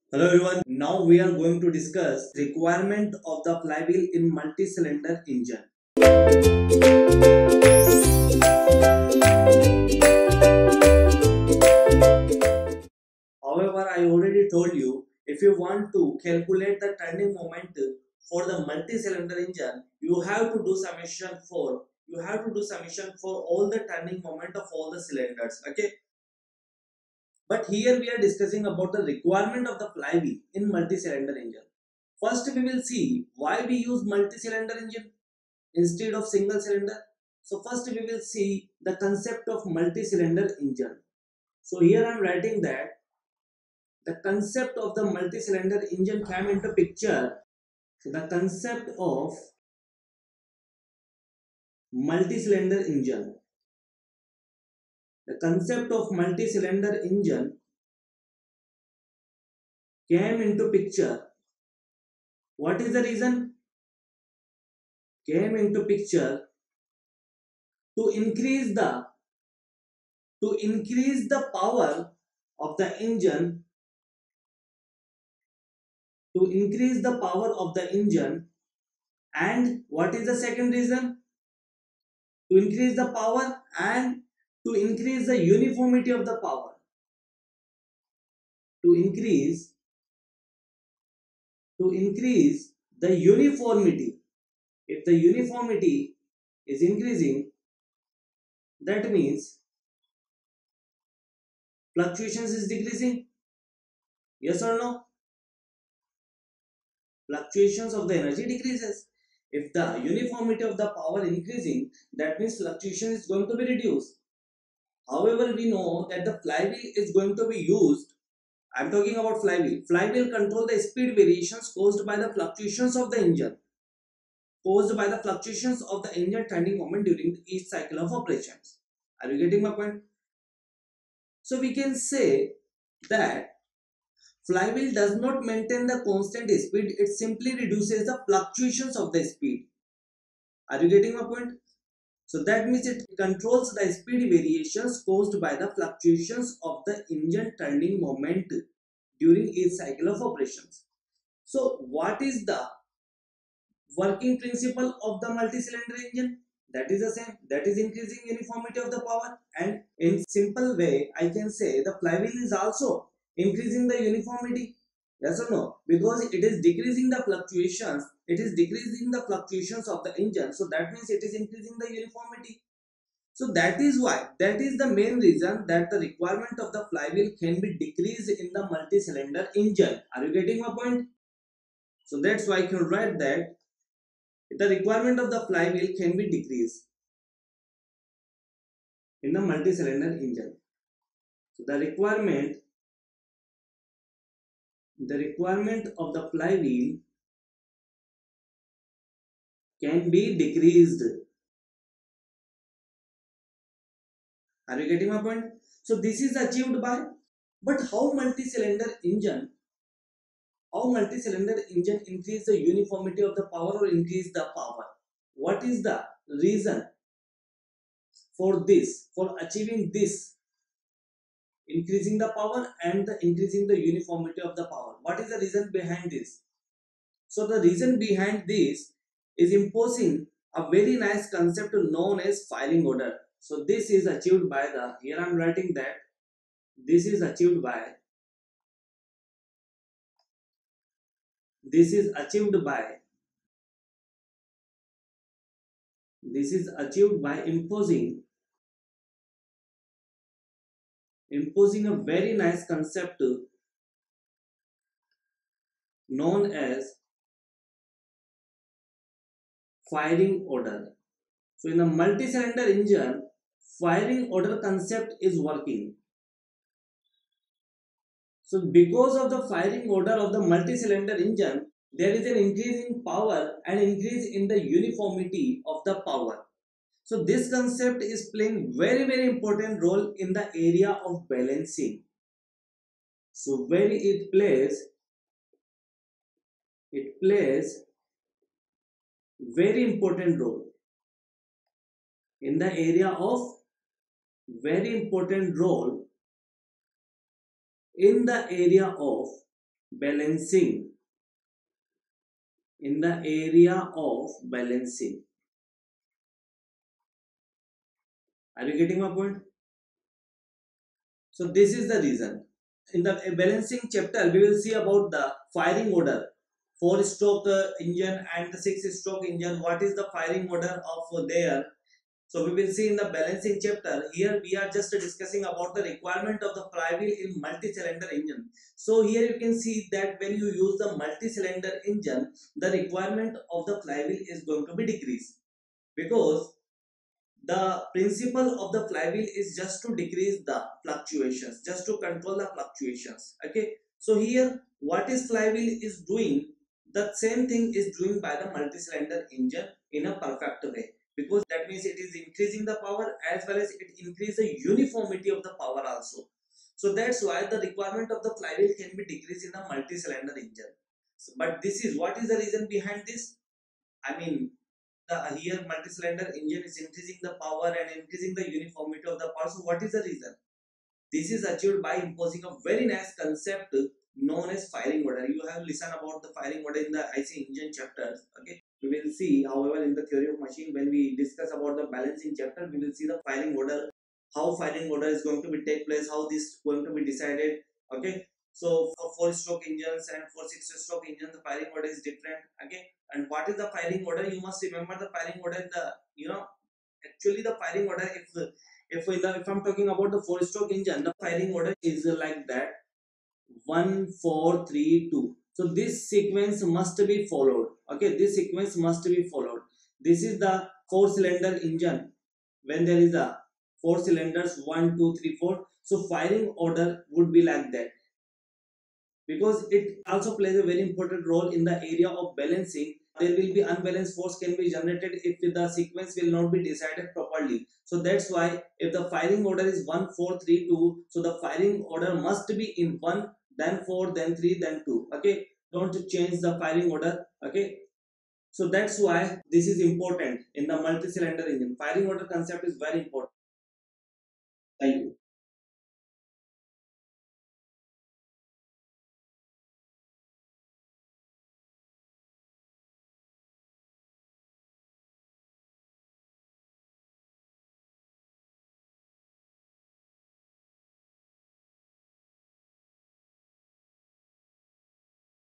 Hello everyone. Now we are going to discuss requirement of the flywheel in multi-cylinder engine. However, I already told you if you want to calculate the turning moment for the multi-cylinder engine, you have to do summation for all the turning moment of all the cylinders. Okay. But here we are discussing about the requirement of the flywheel in multi-cylinder engine. First, we will see why we use multi-cylinder engine instead of single cylinder. So first we will see the concept of multi-cylinder engine. So here I am writing that the concept of the multi-cylinder engine came into picture. So the concept of multi-cylinder engine. The concept of multi-cylinder engine came into picture. What is the reason? Came into picture to increase the power of the engine, to increase the power of the engine. And what is the second reason? To increase the power and to increase the uniformity of the power. To increase the uniformity. If the uniformity is increasing, that means fluctuations is decreasing. Yes or no? Fluctuations of the energy decreases. If the uniformity of the power increasing, that means fluctuation is going to be reduced. However, we know that the flywheel is going to be used. I'm talking about flywheel. Flywheel control the speed variations caused by the fluctuations of the engine. Caused by the fluctuations of the engine turning moment during each cycle of operations. Are you getting my point? So we can say that flywheel does not maintain the constant speed. It simply reduces the fluctuations of the speed. Are you getting my point? So that means it controls the speed variations caused by the fluctuations of the engine turning moment during each cycle of operations. So what is the working principle of the multi-cylinder engine? That is the same. That is increasing uniformity of the power. And in simple way, I can say the flywheel is also increasing the uniformity. Yes or no? Because it is decreasing the fluctuations. It is decreasing the fluctuations of the engine. So that means it is increasing the uniformity. So that is why, that is the main reason that the requirement of the flywheel can be decreased in the multi-cylinder engine. Are you getting my point? So that's why I can write that the requirement of the flywheel can be decreased in the multi-cylinder engine. So the requirement of the flywheel can be decreased. Are you getting my point? So this is achieved by, but how multi-cylinder engine increase the uniformity of the power or increase the power? What is the reason for this, for achieving this, increasing the power and increasing the uniformity of the power? What is the reason behind this? So the reason behind this is imposing a very nice concept known as firing order. So this is achieved by the, here I am writing that this is achieved by, this is achieved by, this is achieved by imposing a very nice concept known as firing order. So in a multi-cylinder engine, firing order concept is working. So because of the firing order of the multi-cylinder engine, there is an increase in power and increase in the uniformity of the power. So this concept is playing very important role in the area of balancing. So where it plays very important role in the area of, very important role in the area of balancing, in the area of balancing. Are you getting my point? So this is the reason. In the balancing chapter, we will see about the firing order, four-stroke engine and the six-stroke engine. What is the firing order of there? So we will see in the balancing chapter. Here we are just discussing about the requirement of the flywheel in multi-cylinder engine. So here you can see that when you use the multi-cylinder engine, the requirement of the flywheel is going to be decreased, because the principle of the flywheel is just to decrease the fluctuations, just to control the fluctuations. Okay, so here what is flywheel is doing, the same thing is doing by the multi-cylinder engine in a perfect way, because that means it is increasing the power as well as it increases the uniformity of the power also. So that's why the requirement of the flywheel can be decreased in the multi-cylinder engine. But this is what is the reason behind this. I mean, the here multi-cylinder engine is increasing the power and increasing the uniformity of the power. So what is the reason? This is achieved by imposing a very nice concept known as firing order. You have listened about the firing order in the IC engine chapters. Okay, we will see. However, in the theory of machine, when we discuss about the balancing chapter, we will see the firing order, how firing order is going to be take place, how this is going to be decided. Okay, so for four-stroke engines and for six-stroke engines, the firing order is different. Okay, and what is the firing order? You must remember the firing order in the, actually the firing order, if I'm talking about the four-stroke engine, the firing order is like that: 1 4 3 2. So this sequence must be followed. Okay, this sequence must be followed. This is the four-cylinder engine. When there is a four cylinders, 1 2 3 4, so firing order would be like that, because it also plays a very important role in the area of balancing. There will be unbalanced force can be generated if the sequence will not be decided properly. So that's why if the firing order is 1 4 3 2, so the firing order must be in 1, then 4, then 3, then 2. Okay, don't change the firing order. Okay, so that's why this is important in the multi-cylinder engine. Firing order concept is very important. Thank you.